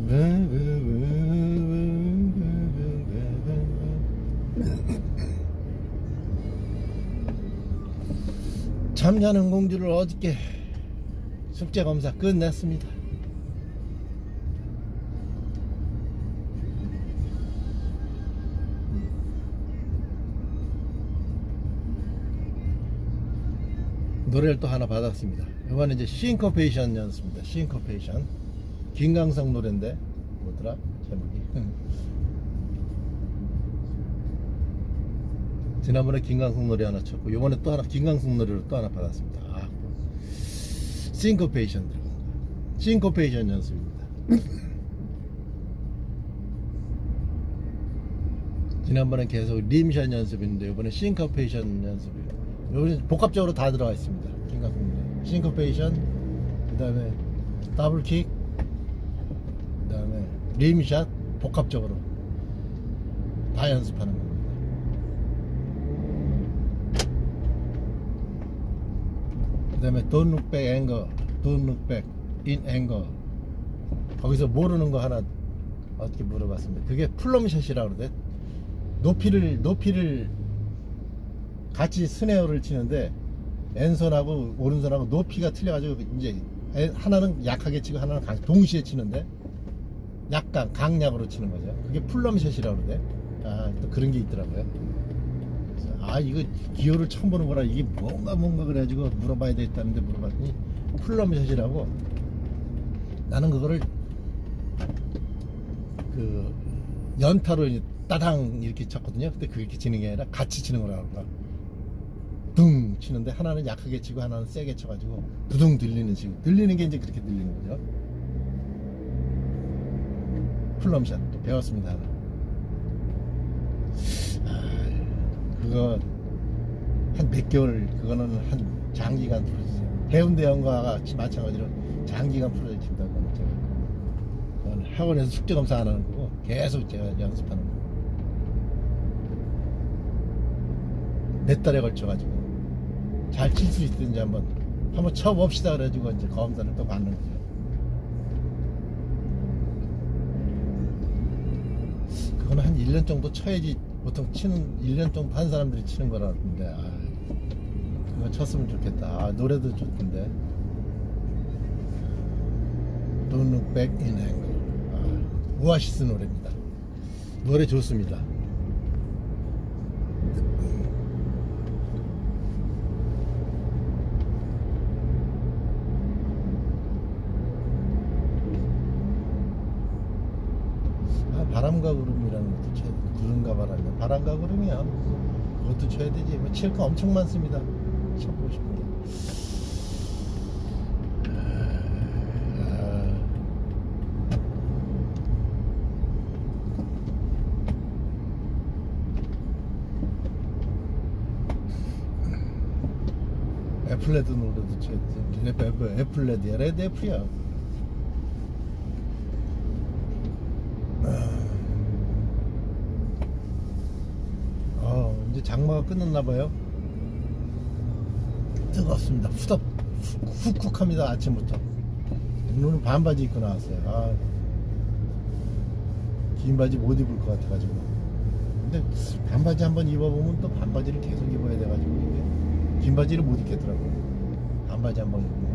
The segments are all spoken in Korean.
잠자는 공주를 어저께 숙제검사 끝냈습니다. 노래를 또 하나 받았습니다. 이번에 이제 싱커페이션 연습입니다. 싱커페이션. 김광석 노래인데 뭐더라 제목이. 지난번에 김광석 노래 하나 쳤고 이번에 또 하나 김광석 노래를 또 하나 받았습니다. 싱커페이션 들어간 거. 싱커페이션 연습입니다. 지난번에 계속 림샷 연습인데 이번에 싱커페이션 연습이에요. 여기 복합적으로 다 들어가 있습니다. 김광석 노래. 싱커페이션, 그 다음에 더블킥, 그 다음에 림샷, 복합적으로 다 연습하는 겁니다. 그 다음에 Don't look back anger, Don't look back in anger. 거기서 모르는 거 하나 어떻게 물어봤습니다. 그게 플럼샷이라고 그러대. 높이를 같이 스네어를 치는데 왼손하고 오른손하고 높이가 틀려가지고 이제 하나는 약하게 치고 하나는 동시에 치는데 약간 강약으로 치는 거죠. 그게 플럼샷이라고 그러대. 또 그런 게 있더라고요. 그래서 이거 기호를 처음 보는 거라 이게 뭔가 그래가지고 물어봐야 되겠다는데 물어봤더니 플럼샷이라고. 나는 그거를 그 연타로 따당 이렇게 쳤거든요. 근데 그렇게 치는 게 아니라 같이 치는 거라고 그러나. 둥 치는데 하나는 약하게 치고 하나는 세게 쳐가지고 두둥 들리는 식으로. 들리는 게 이제 그렇게 들리는 거죠. 플럼샷 또 배웠습니다. 하나. 그거 한 몇 개월, 그거는 한 장기간 프로젝트. 해운대 연가가 마찬가지로 장기간 프로젝트입니다. 그건 학원에서 숙제 검사 안 하는 거고 계속 제가 연습하는 거고. 몇 달에 걸쳐가지고 잘 칠 수 있든지 한번 쳐봅시다 그래가지고 이제 검사를 또 받는 거죠. 그거는 한 1년 정도 쳐야지. 보통 1년 정도 한 사람들이 치는 거라는데 그거 쳤으면 좋겠다. 노래도 좋던데. Don't look back in anger. 오아시스 노래입니다. 노래 좋습니다. 바람과 구름이라는 것도 쳐야 돼. 구름과 바람과 구름이야. 그것도 쳐야 되지. 뭐 칠 거 엄청 많습니다. 쳐보고 싶은 게. 애플레드 노래도 쳐야 돼. 애플레드야. 레드 애플이야. 이제 장마가 끝났나봐요. 뜨겁습니다. 훅훅합니다. 아침부터. 오늘은 반바지 입고 나왔어요. 긴 바지 못 입을 것 같아가지고. 근데 반바지 한번 입어보면 또 반바지를 계속 입어야 돼가지고 이게 긴 바지를 못 입겠더라고요. 반바지 한번 입으면.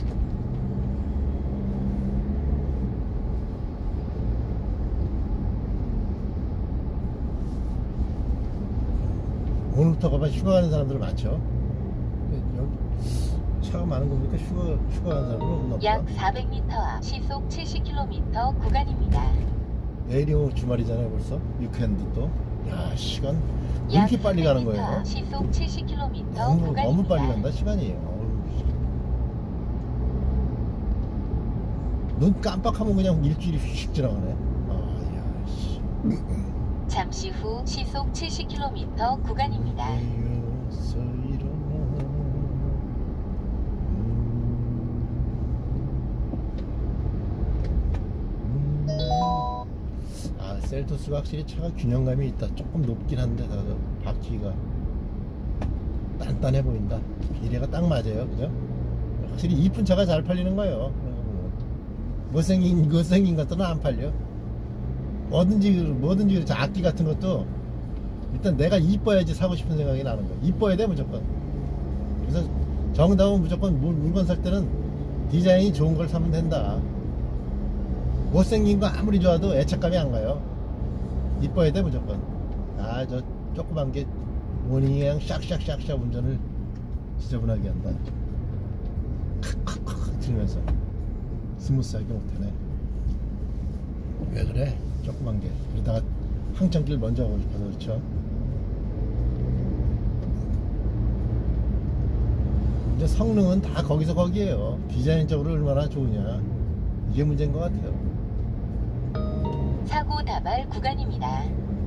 오늘부터 가면 휴가 가는 사람들 많죠. 여기 차가 많은 거 보니까 휴가 가는 사람은 없나 보다. 약 400m 앞 시속 70km 구간입니다. 내일이 주말이잖아요. 벌써 위켄드 또. 야, 시간 왜 이렇게 빨리 가는 거예요? 시속 70km 너무 빨리 간다 시간이. 눈 깜빡하면 그냥 일주일이 휙 지나가네. 잠시 후 시속 70km 구간입니다. 셀토스가 확실히 차가 균형감이 있다. 조금 높긴 한데 바퀴가 단단해 보인다. 비례가 딱 맞아요. 그죠? 확실히 이쁜 차가 잘 팔리는 거예요. 못생긴 것들은 안 팔려. 뭐든지 그렇지. 악기 같은 것도 일단 내가 이뻐야지 사고 싶은 생각이 나는 거야. 이뻐야 돼 무조건. 그래서 정답은 무조건 물건 살 때는 디자인이 좋은 걸 사면 된다. 못생긴 거 아무리 좋아도 애착감이 안 가요. 이뻐야 돼 무조건. 아, 저 조그만 게 모닝이 그냥 샥샥샥샥 운전을 지저분하게 한다. 칵칵칵 들면서 스무스하게 못하네. 왜 그래? 조그만 게. 그러다가 항천길 먼저 가고 싶어서 그렇죠. 이제 성능은 다 거기서 거기에요. 디자인적으로 얼마나 좋으냐, 이게 문제인 것 같아요. 사고 다발 구간입니다.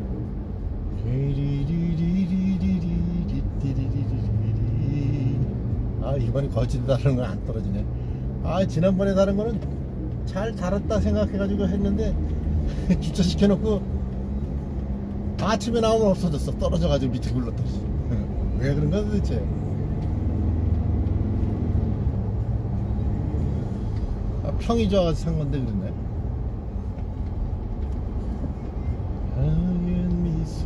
아, 이번에 거치대 다른 건 안 떨어지네. 아, 지난번에 다른 거는 잘 달았다 생각해가지고 했는데 주차시켜놓고 아침에 나오면 없어졌어. 떨어져가지고 밑에 굴러떨어져. 왜 그런 거야 도대체? 아, 평이 좋아가지고 산 건데 그랬네. 하얀 미소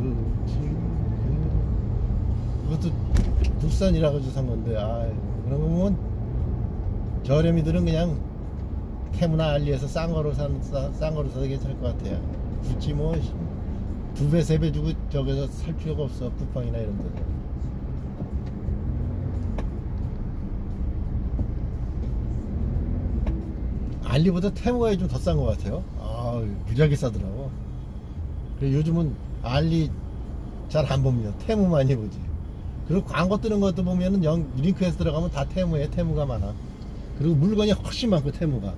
그것도 국산이라고 해서 산 건데, 아, 그런 거 보면 저렴이들은 그냥 테무나 알리에서 싼 거로 사도 괜찮을 것 같아요. 굳이 뭐 2배 3배 주고 저기서 살 필요가 없어. 쿠팡이나 이런 데서. 알리보다 테무가 좀 더 싼 것 같아요. 아, 무지하게 싸더라고. 그래, 요즘은 알리 잘 안 봅니다. 테무 많이 보지. 그리고 광고 뜨는 것도 보면은 링크에서 들어가면 다 테무에 테무가 많아. 그리고 물건이 훨씬 많고 테무가.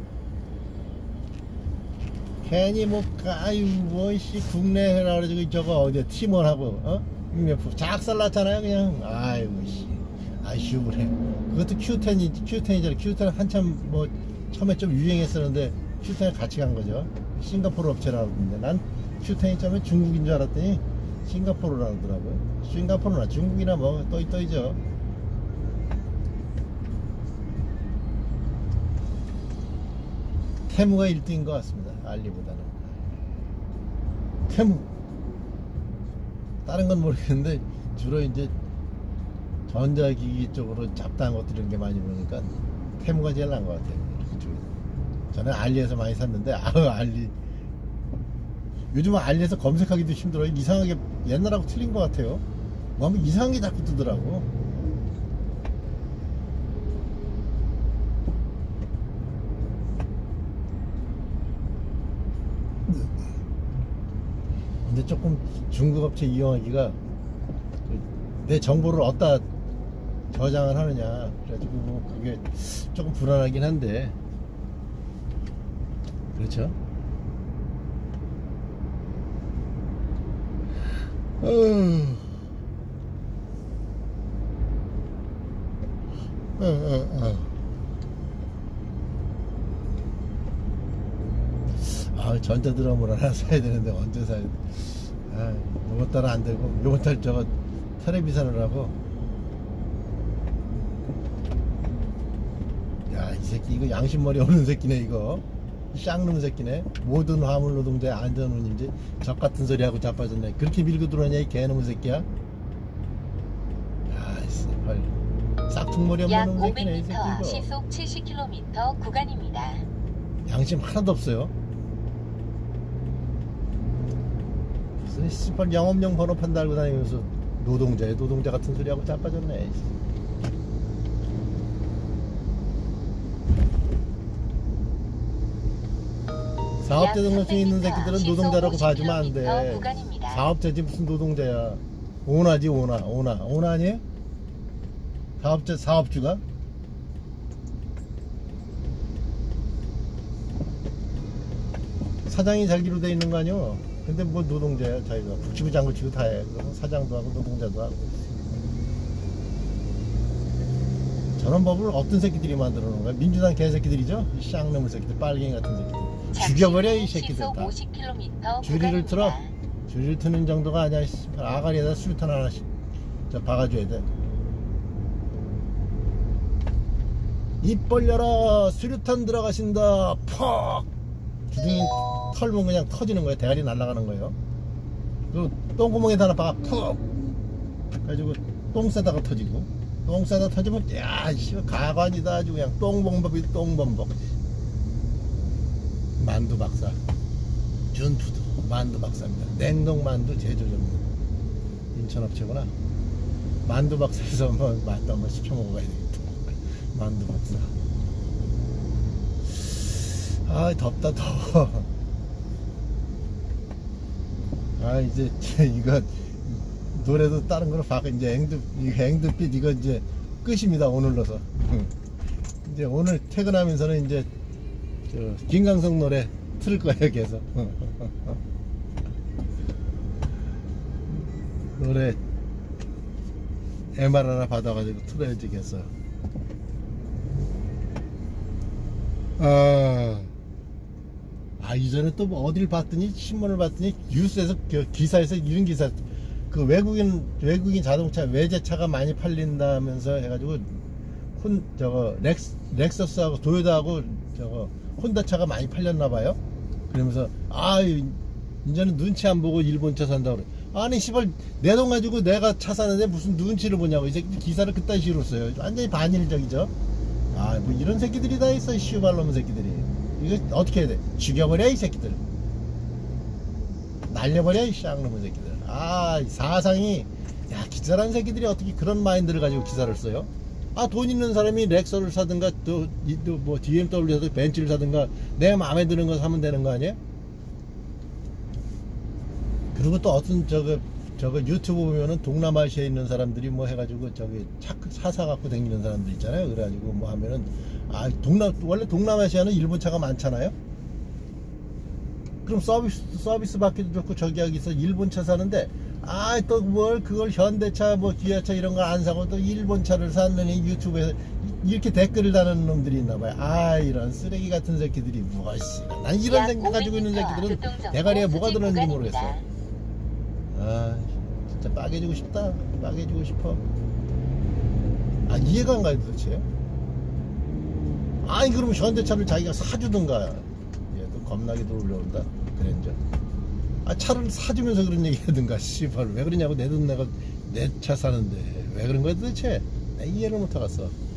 괜히 뭐 아유 뭐씨 국내 해라 그래가지고 저거 어디 팀원하고 UMF 작살났잖아요 그냥. 아이고 씨, 아이씨 그래. 그것도 Q10이잖아. Q10 한참 뭐 처음에 좀 유행했었는데 Q10에 같이 간 거죠. 싱가포르 업체라고 그러는데 난 Q10이 처음에 중국인 줄 알았더니 싱가포르라고 하더라고요. 싱가포르나 중국이나 뭐 또이죠. 테무가 1등인 것 같습니다. 알리보다는. 테무. 다른 건 모르겠는데 주로 이제 전자기기 쪽으로 잡다한 것들 이런 게 많이 보니까 테무가 제일 나은 것 같아요. 저는 알리에서 많이 샀는데 알리 요즘은 알리에서 검색하기도 힘들어요. 이상하게 옛날하고 틀린 것 같아요. 뭐 하면 이상한 게 자꾸 뜨더라고. 근데 조금 중국 업체 이용하기가 내 정보를 어디다 저장을 하느냐 그래가지고 뭐 그게 조금 불안하긴 한데 그렇죠. 아, 전자드럼을 하나 사야 되는데 언제 사야 돼? 아, 요번 달은 안 되고 요번 달 저거 텔레비전을 하고. 야, 이 새끼 이거 양심머리 없는 새끼네 이거. 쌍놈 새끼네. 모든 화물 노동자의 안전운임제 적 같은 소리 하고 자빠졌네. 그렇게 밀고 들어오냐 이 개놈의 새끼야. 야, 씨발 싹퉁머리 없는 놈 새끼네 이 새끼 이거. 시속 70km 구간입니다. 양심 하나도 없어요. 무슨 씨발 영업용 번호판 달고 다니면서 노동자 같은 소리 하고 자빠졌네. 사업자 등록증 있는 새끼들은 노동자라고 봐주면 안 돼. 사업자지 무슨 노동자야. 오나지 오나 아니에요? 사업주가? 사장이 자기로 돼 있는 거 아니요? 근데 뭐 노동자야. 자기가 북치고 장구치고 다 해. 그럼 사장도 하고 노동자도 하고. 저런 법을 어떤 새끼들이 만들어 놓은 거야? 민주당 개새끼들이죠? 이 쌍놈의 새끼들, 빨갱이 같은 새끼들. 죽여버려 이 새끼들 다. 줄이를 틀어. 줄이를 트는 정도가 아니야. 아가리에다 수류탄 하나씩 저 박아줘야 돼. 입 벌려라 수류탄 들어가신다 퍽 주둥이 털면 그냥 터지는 거예요. 대가리 날아가는 거예요. 그리고 똥구멍에다 하나 박아 푹 그래가지고 똥 싸다가 터지고 똥 싸다 터지면 야 씨발 가관이다 아주 그냥 똥범벅이 똥범벅. 만두 박사 준푸드 만두 박사입니다. 냉동 만두 제조 전문 인천업체구나. 만두 박사에서 한번 만두 한번 시켜 먹어봐야 되겠다. 만두 박사. 아 덥다 더워. 아 이제 이거 노래도 다른 거로 바꿔 이제 앵두빛 이거 이제 끝입니다 오늘로서. 이제 오늘 퇴근하면서는 이제 저 김광석 노래 틀을 거예요 계속. 노래 MR 하나 받아가지고 틀어야지 겠어. 이전에 또 뭐 어딜 봤더니 신문을 봤더니 뉴스에서 기사에서 이런 기사 그 외국인 자동차 외제차가 많이 팔린다면서 해가지고 렉서스하고 도요타하고 혼다차가 많이 팔렸나봐요. 그러면서 이제는 눈치 안 보고 일본차 산다고 그래. 아니 시발 내 돈 가지고 내가 차 사는데 무슨 눈치를 보냐고. 이 새끼 기사를 그딴 식으로 써요. 완전히 반일적이죠. 뭐 이런 새끼들이 다 있어. 씨발놈 새끼들이. 이거 어떻게 해야 돼? 죽여버려 이 새끼들. 날려버려 이 쌍놈의 새끼들. 사상이 기자란 새끼들이 어떻게 그런 마인드를 가지고 기사를 써요? 돈 있는 사람이 렉서를 사든가 뭐 BMW 사든가 벤츠를 사든가 내 마음에 드는 거 사면 되는 거 아니에요? 그리고 또 어떤 저거 유튜브 보면은 동남아시아에 있는 사람들이 뭐 해가지고 사사 갖고 다니는 사람들 있잖아요. 그래가지고 뭐 하면은 원래 동남아시아는 일본 차가 많잖아요. 그럼 서비스 받기도 좋고 저기 여기서 일본 차 사는데 또 뭘 그걸 현대차 뭐 기아차 이런 거 안 사고 또 일본 차를 사느니 유튜브에서 이렇게 댓글을 다는 놈들이 있나봐요. 이런 쓰레기 같은 새끼들이 무엇이. 난 이런 생각 가지고 있는 새끼들은 대가리에 뭐가 들었는지 모르겠어. 진짜 빠개지고 싶다. 빠개지고 싶어. 이해가 안 가요 도대체. 그러면 현대차를 자기가 사주든가. 얘도 겁나게 들어올려온다. 그랜저. 차를 사주면서 그런 얘기 하든가. 씨발 왜 그러냐고. 내 돈 내가 내 차 사는데 왜 그런 거야 도대체. 나 이해를 못하겠어.